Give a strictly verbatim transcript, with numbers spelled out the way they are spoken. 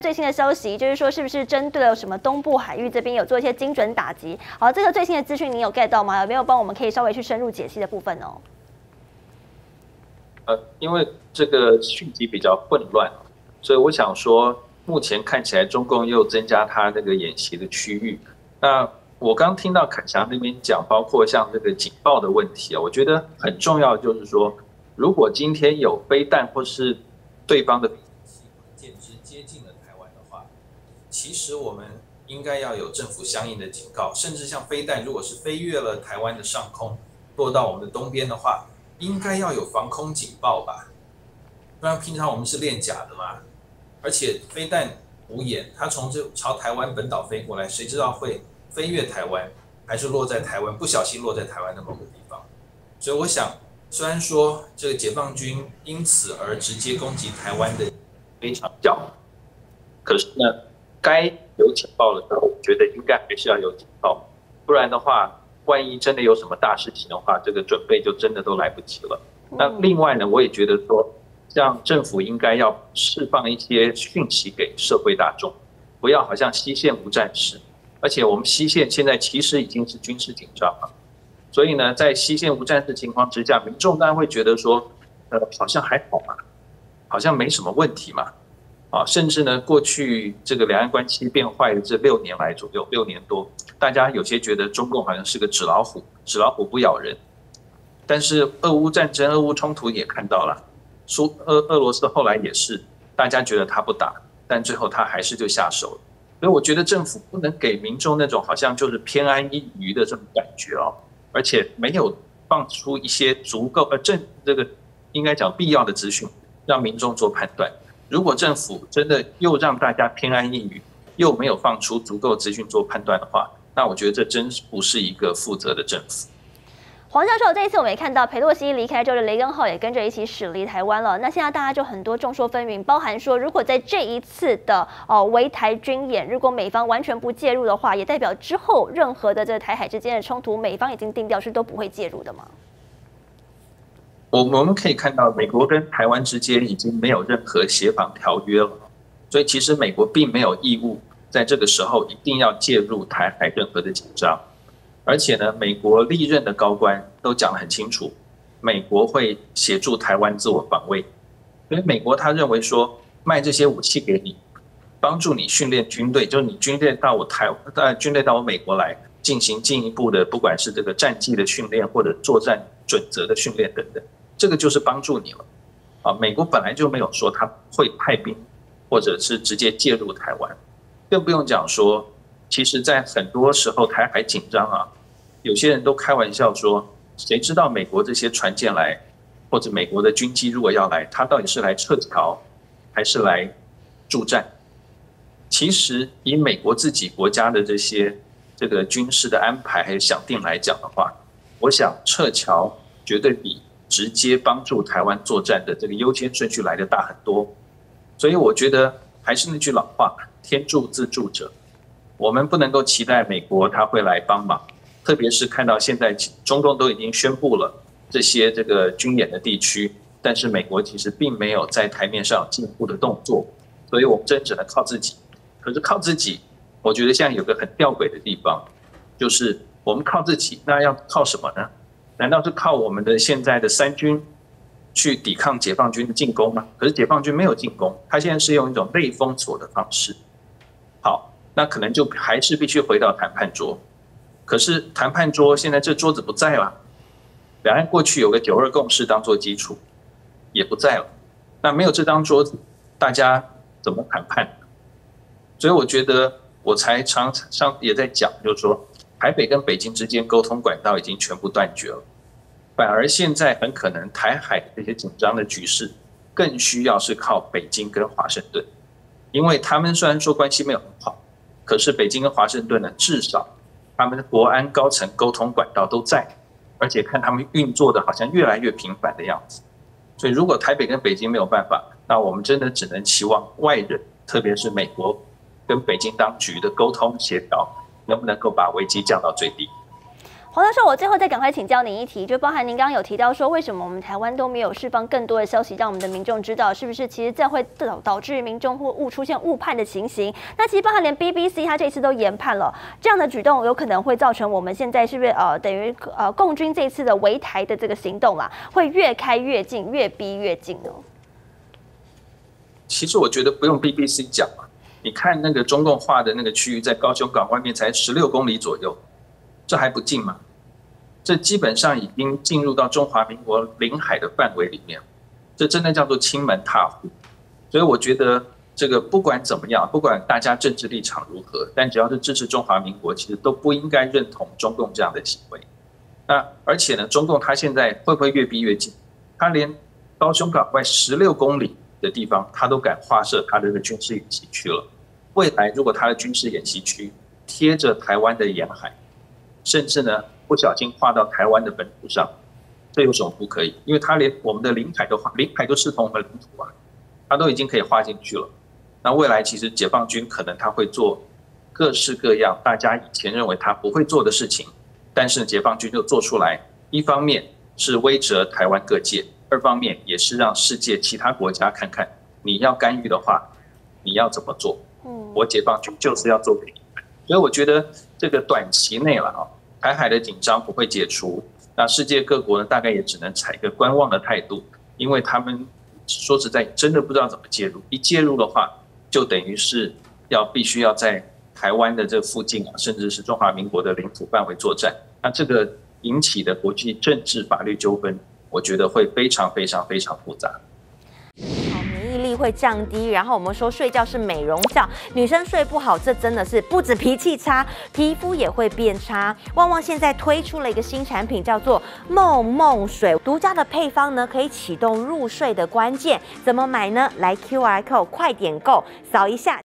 最新的消息，就是说是不是针对了什么东部海域这边有做一些精准打击？好，这个最新的资讯你有 get 到吗？有没有帮我们可以稍微去深入解析的部分哦？ 呃，因为这个讯息比较混乱，所以我想说，目前看起来中共又增加它那个演习的区域。那我刚听到凯翔那边讲，包括像这个警报的问题啊，我觉得很重要，就是说，如果今天有飞弹或是对方的舰只接近了台湾的话，其实我们应该要有政府相应的警告，甚至像飞弹如果是飞越了台湾的上空，落到我们的东边的话，应该要有防空警报吧？不然平常我们是练假的嘛。而且飞弹无眼，它从这朝台湾本岛飞过来，谁知道会飞越台湾，还是落在台湾，不小心落在台湾的某个地方？所以我想，虽然说这个解放军因此而直接攻击台湾的非常小，可是呢，该有警报的时候，我觉得应该还是要有警报，不然的话，万一真的有什么大事情的话，这个准备就真的都来不及了。那另外呢，我也觉得说，像政府应该要释放一些讯息给社会大众，不要好像西线无战事，而且我们西线现在其实已经是军事紧张了，所以呢，在西线无战事情况之下，民众当然会觉得说，呃，好像还好嘛，好像没什么问题嘛，啊，甚至呢，过去这个两岸关系变坏的这六年来左右，六年多，大家有些觉得中共好像是个纸老虎，纸老虎不咬人，但是俄乌战争、俄乌冲突也看到了。说俄俄罗斯后来也是，大家觉得他不打，但最后他还是就下手了。所以我觉得政府不能给民众那种好像就是偏安一隅的这种感觉哦，而且没有放出一些足够呃正这个应该讲必要的资讯，让民众做判断。如果政府真的又让大家偏安一隅，又没有放出足够资讯做判断的话，那我觉得这真不是一个负责的政府。 黄教授，这一次我们也看到裴洛西离开之后的雷根号也跟着一起驶离台湾了。那现在大家就很多众说纷纭，包含说，如果在这一次的哦围台军演，如果美方完全不介入的话，也代表之后任何的这个台海之间的冲突，美方已经定调是都不会介入的吗？ 我我们可以看到，美国跟台湾之间已经没有任何协防条约了，所以其实美国并没有义务在这个时候一定要介入台海任何的紧张。而且呢，美国历任的高官都讲得很清楚，美国会协助台湾自我防卫。所以美国他认为说，卖这些武器给你，帮助你训练军队，就是你军队到我台呃军队到我美国来进行进一步的，不管是这个战技的训练或者作战准则的训练等等，这个就是帮助你了。啊，美国本来就没有说他会派兵或者是直接介入台湾，更不用讲说。其实，在很多时候台海紧张啊，有些人都开玩笑说，谁知道美国这些船舰来，或者美国的军机如果要来，他到底是来撤侨，还是来助战？其实，以美国自己国家的这些这个军事的安排还有想定来讲的话，我想撤侨绝对比直接帮助台湾作战的这个优先顺序来的大很多。所以，我觉得还是那句老话，天助自助者。我们不能够期待美国他会来帮忙，特别是看到现在中共都已经宣布了这些这个军演的地区，但是美国其实并没有在台面上进一步的动作，所以我们真只能靠自己。可是靠自己，我觉得现在有个很吊诡的地方，就是我们靠自己，那要靠什么呢？难道是靠我们的现在的三军去抵抗解放军的进攻吗？可是解放军没有进攻，他现在是用一种类封锁的方式。好。那可能就还是必须回到谈判桌，可是谈判桌现在这桌子不在了，两岸过去有个九二共识当作基础，也不在了。那没有这张桌子，大家怎么谈判？所以我觉得我才常常也在讲，就是说台北跟北京之间沟通管道已经全部断绝了，反而现在很可能台海这些紧张的局势，更需要是靠北京跟华盛顿，因为他们虽然说关系没有很好。可是北京跟华盛顿呢，至少他们的国安高层沟通管道都在，而且看他们运作的好像越来越频繁的样子。所以如果台北跟北京没有办法，那我们真的只能期望外人，特别是美国跟北京当局的沟通协调，能不能够把危机降到最低。 黄教授，我最后再赶快请教您一题，就包含您刚刚有提到说，为什么我们台湾都没有释放更多的消息，让我们的民众知道，是不是其实这样会导导致民众或误出现误判的情形？那其实包含连 B B C 它这次都研判了，这样的举动有可能会造成我们现在是不是呃等于呃共军这次的围台的这个行动啦，会越开越近，越逼越近呢？ 其实我觉得不用 B B C 讲嘛，你看那个中共划的那个区域，在高雄港外面才十六公里左右，这还不近吗？这基本上已经进入到中华民国领海的范围里面，这真的叫做亲门踏户。所以我觉得这个不管怎么样，不管大家政治立场如何，但只要是支持中华民国，其实都不应该认同中共这样的行为。那而且呢，中共他现在会不会越逼越近？他连高雄港外十六公里的地方，他都敢划设他的这个军事演习区了。未来如果他的军事演习区贴着台湾的沿海，甚至呢不小心划到台湾的本土上，这有什么不可以？因为他连我们的领海都划，领海都视同我们的领土啊，他都已经可以划进去了。那未来其实解放军可能他会做各式各样大家以前认为他不会做的事情，但是解放军就做出来，一方面是威慑台湾各界，二方面也是让世界其他国家看看，你要干预的话，你要怎么做？我解放军就是要做给你看。所以我觉得这个短期内了啊，台海的紧张不会解除，那世界各国呢大概也只能采一个观望的态度，因为他们说实在真的不知道怎么介入，一介入的话，就等于是要必须要在台湾的这附近啊，甚至是中华民国的领土范围作战，那这个引起的国际政治法律纠纷，我觉得会非常非常非常复杂。 免疫力会降低，然后我们说睡觉是美容觉，女生睡不好，这真的是不止脾气差，皮肤也会变差。旺旺现在推出了一个新产品，叫做梦梦水，独家的配方呢，可以启动入睡的关键。怎么买呢？来 Q R code 快点购，扫一下